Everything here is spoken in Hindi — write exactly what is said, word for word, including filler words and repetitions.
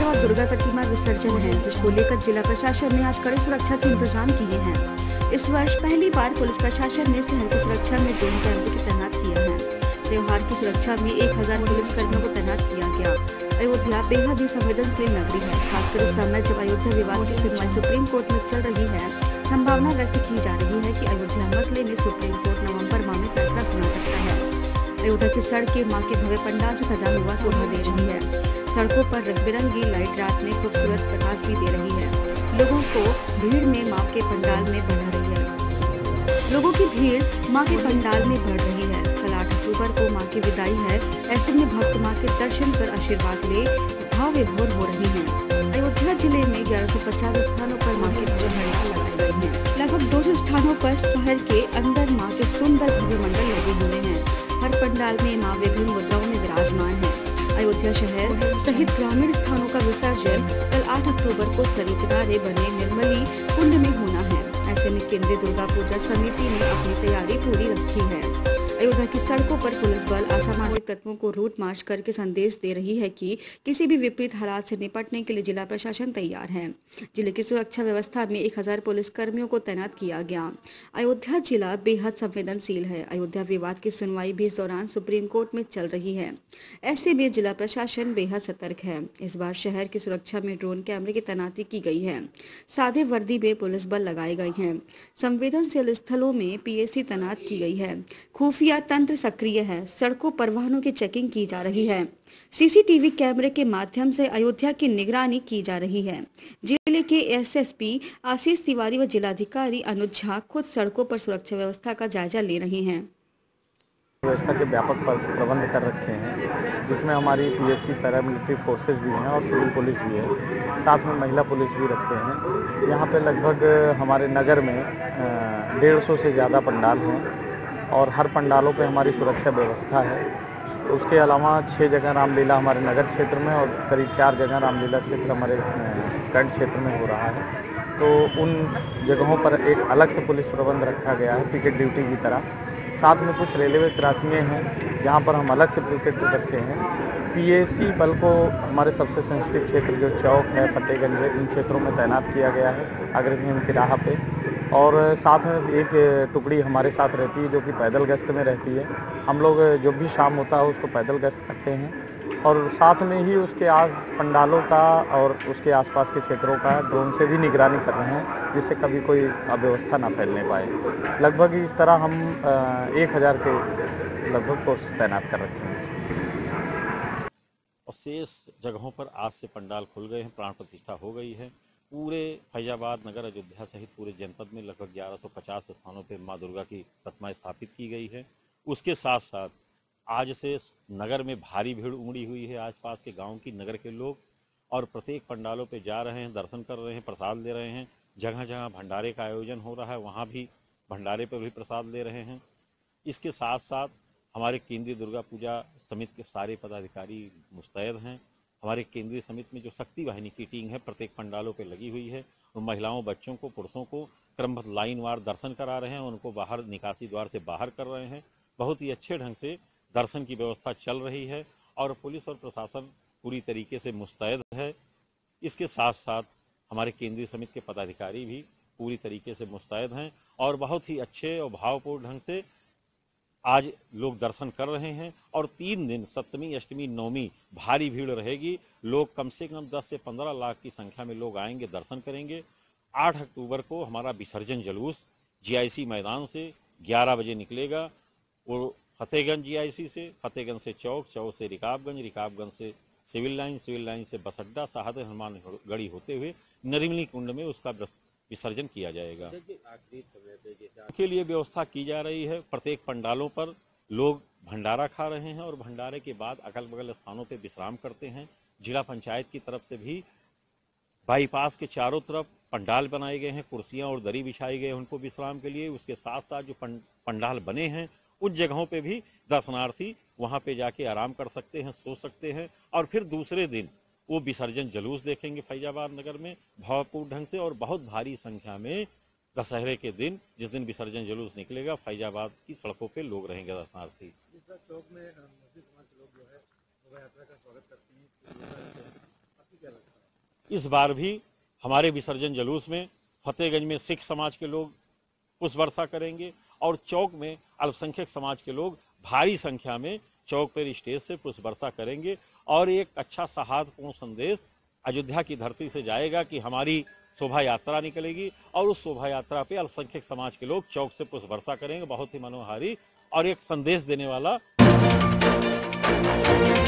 व दुर्गा प्रतिमा विसर्जन है, जिसको लेकर जिला प्रशासन ने आज कड़े सुरक्षा के इंतजाम किए हैं। इस वर्ष पहली बार पुलिस प्रशासन ने शहर की सुरक्षा में ड्रोन कैमरे की तैनात किए हैं। त्योहार की सुरक्षा में एक हजार पुलिस कर्मियों को तैनात किया गया। अयोध्या बेहद ही संवेदनशील नगरी है, खासकर इस समय जब अयोध्या विवाद की सुनवाई सुप्रीम कोर्ट में चल रही है। संभावना व्यक्त की जा रही है कि अयोध्या मसले में सुप्रीम कोर्ट नवंबर माह में फैसला सुना सकता है। अयोध्या की सड़कें मां के भव्य पंडाल से सजा हुआ शोभा दे रही है। सड़कों पर रंग बिरंगी लाइट रात में खूबसूरत प्रकाश भी दे रही है। लोगों को भीड़ में मां के पंडाल में बढ़ रही है लोगों की भीड़ मां के पंडाल में बढ़ रही है। कल आठ अक्टूबर को मां की विदाई है। ऐसे में भक्त मां के दर्शन कर आशीर्वाद ले भाव विभोर हो रही हैं। अयोध्या जिले में ग्यारह सौ पचास स्थानों पर मां के भव्य मंडल लगाए गए हैं। लगभग दो सौ स्थानों पर शहर के अंदर मां के सुंदर भव्य मंडल लगे हुए हैं। हर पंडाल में मां विभिन्न मुद्राओं में विराजमान है। अयोध्या शहर सहित ग्रामीण स्थानों का विसर्जन कल आठ अक्टूबर को सरयू किनारे बने निर्मली कुंड में होना है। ऐसे में केंद्रीय दुर्गा पूजा समिति ने अपनी तैयारी पूरी रखी है। अयोध्या की सड़कों पर पुलिस बल असामाजिक तत्वों को रूट मार्च करके संदेश दे रही है कि किसी भी विपरीत हालात से निपटने के लिए जिला प्रशासन तैयार है। जिले की सुरक्षा व्यवस्था में एक हजार पुलिस कर्मियों को तैनात किया गया। अयोध्या जिला बेहद संवेदनशील है। अयोध्या विवाद की सुनवाई भी इस दौरान सुप्रीम कोर्ट में चल रही है। ऐसे में जिला प्रशासन बेहद सतर्क है। इस बार शहर की सुरक्षा में ड्रोन कैमरे की तैनाती की गई है। सादे वर्दी में पुलिस बल लगाए गए हैं। संवेदनशील स्थलों में पीएसी तैनात की गई है। खुफिया तंत्र सक्रिय है। सड़कों पर वाहनों की चेकिंग की जा रही है। सीसीटीवी कैमरे के माध्यम से अयोध्या की निगरानी की जा रही है। जिले के एसएसपी आशीष तिवारी व जिलाधिकारी अनुज झा खुद सड़कों पर सुरक्षा व्यवस्था का जायजा ले रहे हैं। व्यवस्था के व्यापक प्रबंध कर रखे हैं, जिसमें हमारी पीएससी पैरामिलिट्री फोर्सेस भी हैं और सिविल पुलिस भी है। साथ में महिला पुलिस भी रखते हैं। यहाँ पे लगभग हमारे नगर में डेढ़ सौ से ज़्यादा पंडाल हैं और हर पंडालों पे हमारी सुरक्षा व्यवस्था है। उसके अलावा छः जगह रामलीला हमारे नगर क्षेत्र में और करीब चार जगह रामलीला क्षेत्र हमारे कैंट क्षेत्र में हो रहा है। तो उन जगहों पर एक अलग से पुलिस प्रबंध रखा गया है पिकेट ड्यूटी की तरह। साथ में कुछ रेलवे क्रॉसिंगें हैं जहाँ पर हम अलग से पिकेट रखे हैं। पीएसी बल को हमारे सबसे सेंसिटिव क्षेत्र जो चौक है, फतेहगंज है, इन क्षेत्रों में तैनात किया गया है अग्रसेन की राह पे। और साथ में एक टुकड़ी हमारे साथ रहती है जो कि पैदल गश्त में रहती है। हम लोग जो भी शाम होता है उसको पैदल गश्त करते हैं और साथ में ही उसके आस पंडालों का और उसके आसपास के क्षेत्रों का ड्रोन से भी निगरानी कर रहे हैं, जिससे कभी कोई अव्यवस्था ना फैलने पाए। लगभग इस तरह हम एक हज़ार के लगभग फोर्स तैनात कर रखे हैं। और शेष जगहों पर आज से पंडाल खुल गए हैं, प्राण प्रतिष्ठा हो गई है। पूरे फैजाबाद नगर अयोध्या सहित पूरे जनपद में लगभग ग्यारह सौ पचास स्थानों पर मां दुर्गा की प्रतिमा स्थापित की गई है। उसके साथ साथ आज से नगर में भारी भीड़ उमड़ी हुई है। आसपास के गांव की नगर के लोग और प्रत्येक पंडालों पे जा रहे हैं, दर्शन कर रहे हैं, प्रसाद ले रहे हैं। जगह जगह भंडारे का आयोजन हो रहा है, वहाँ भी भंडारे पर भी प्रसाद ले रहे हैं। इसके साथ साथ हमारे केंद्रीय दुर्गा पूजा समिति के सारे पदाधिकारी मुस्तैद हैं। हमारे केंद्रीय समिति में जो शक्ति वाहिनी की टीम है प्रत्येक पंडालों पे लगी हुई है। वो महिलाओं, बच्चों को, पुरुषों को क्रमबद्ध लाइन वार दर्शन करा रहे हैं, उनको बाहर निकासी द्वार से बाहर कर रहे हैं। बहुत ही अच्छे ढंग से दर्शन की व्यवस्था चल रही है और पुलिस और प्रशासन पूरी तरीके से मुस्तैद है। इसके साथ साथ हमारे केंद्रीय समिति के पदाधिकारी भी पूरी तरीके से मुस्तैद हैं और बहुत ही अच्छे और भावपूर्ण ढंग से आज लोग दर्शन कर रहे हैं। और तीन दिन सप्तमी, अष्टमी, नवमी भारी भीड़ रहेगी। लोग कम से कम दस से पंद्रह लाख की संख्या में लोग आएंगे, दर्शन करेंगे। आठ अक्टूबर को हमारा विसर्जन जुलूस जीआईसी मैदान से ग्यारह बजे निकलेगा। वो फतेहगंज जीआईसी से, फतेहगंज से चौक, चौक से रिकाबगंज, रिकाबगंज से सिविल लाइन, सिविल लाइन से बस अड्डा, साहद हनुमान गढ़ी होते हुए निर्मली कुंड में उसका विसर्जन किया जाएगा। के लिए व्यवस्था की जा रही है। प्रत्येक पंडालों पर लोग भंडारा खा रहे हैं और भंडारे के बाद अगल बगल स्थानों पर विश्राम करते हैं। जिला पंचायत की तरफ से भी बाईपास के चारों तरफ पंडाल बनाए गए हैं, कुर्सियां और दरी बिछाई गए हैं उनको विश्राम के लिए। उसके साथ साथ जो पंडाल बने हैं उन जगहों पे भी दर्शनार्थी वहां पे जाके आराम कर सकते हैं, सो सकते हैं और फिर दूसरे दिन वो विसर्जन जुलूस देखेंगे फैजाबाद नगर में भावपूर्ण ढंग से। और बहुत भारी संख्या में दशहरे के दिन, जिस दिन विसर्जन जुलूस निकलेगा, फैजाबाद की सड़कों पे लोग रहेंगे दर्शनार्थी। चौक में मुस्लिम समाज के लोग जो है शोभा यात्रा का स्वागत करते हैं, आपकी क्या लगता है? इस बार भी हमारे विसर्जन जुलूस में फतेहगंज में सिख समाज के लोग पुष्प वर्षा करेंगे और चौक में अल्पसंख्यक समाज के लोग भारी संख्या में चौक पर स्टेज से पुष्प वर्षा करेंगे और एक अच्छा सौहार्दपूर्ण संदेश अयोध्या की धरती से जाएगा कि हमारी शोभा यात्रा निकलेगी और उस शोभा यात्रा पे अल्पसंख्यक समाज के लोग चौक से पुष्प वर्षा करेंगे। बहुत ही मनोहारी और एक संदेश देने वाला